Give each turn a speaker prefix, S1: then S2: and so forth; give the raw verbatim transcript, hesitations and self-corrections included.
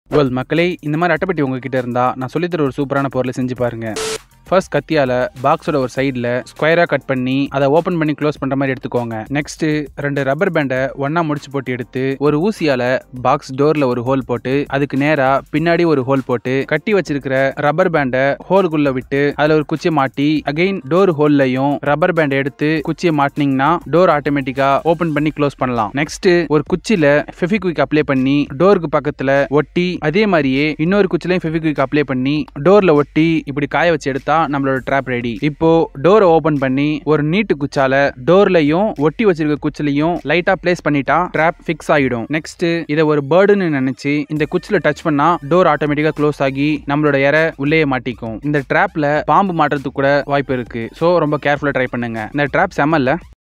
S1: Well மக்களே, இந்த மாதிரி அட்டைப்பெட்டி உங்ககிட்ட இருந்தா நான் சொல்லித்தர ஒரு சூப்பரான பொருளை செஞ்சு பாருங்க. ஃபர்ஸ்ட் கத்தியால பாக்ஸோட ஒரு சைடில் ஸ்கொயரா கட் பண்ணி அதை ஓப்பன் பண்ணி க்ளோஸ் பண்ற மாதிரி எடுத்துக்கோங்க. நெக்ஸ்ட் ரெண்டு ரப்பர் பேண்டை ஒன்னா முடிச்சு போட்டு எடுத்து ஒரு ஊசியால பாக்ஸ் டோர்ல ஒரு ஹோல் போட்டு அதுக்கு நேரா பின்னாடி ஒரு ஹோல் போட்டு கட்டி வச்சிருக்கிற ரப்பர் பேண்டை ஹோலுக்குள்ள விட்டு அதுல ஒரு குச்சியை மாட்டி அகைன் டோர் ஹோல்லையும் ரப்பர் பேண்டை எடுத்து குச்சியை மாட்டினீங்கன்னா டோர் ஆட்டோமேட்டிக்கா ஓபன் பண்ணி க்ளோஸ் பண்ணலாம். நெக்ஸ்ட் ஒரு குச்சியில ஃபெவிக்விக் அப்ளை பண்ணி டோருக்கு பக்கத்துல ஒட்டி அதே மாதிரியே இன்னொரு குச்சிலையும் ஃபெவிக்விக் அப்ளை பண்ணி டோர்ல ஒட்டி இப்படி காய வச்சு எடுத்தா நம்மளோட ட்ராப் ரெடி. இப்போ டோரை ஓபன் பண்ணி ஒரு நீட்டு குச்சால டோர்லயும் ஒட்டி வச்சிருக்க குச்சிலையும் லைட்டா பிளேஸ் பண்ணிட்டா ட்ராப் ஃபிக்ஸ் ஆயிடும். நெக்ஸ்ட் இதை ஒரு பேர்டுன்னு நினைச்சு இந்த குச்சில டச் பண்ணா டோர் ஆட்டோமேட்டிக்கா க்ளோஸ் ஆகி நம்மளோட இறை உள்ளே மாட்டிக்கும். இந்த ட்ராப்ல பாம்பு மாட்டுறதுக்கு கூட வாய்ப்பு இருக்கு. சோ ரொம்ப கேர்ஃபுல்லா ட்ரை பண்ணுங்க. இந்த ட்ராப் செம்மல்ல.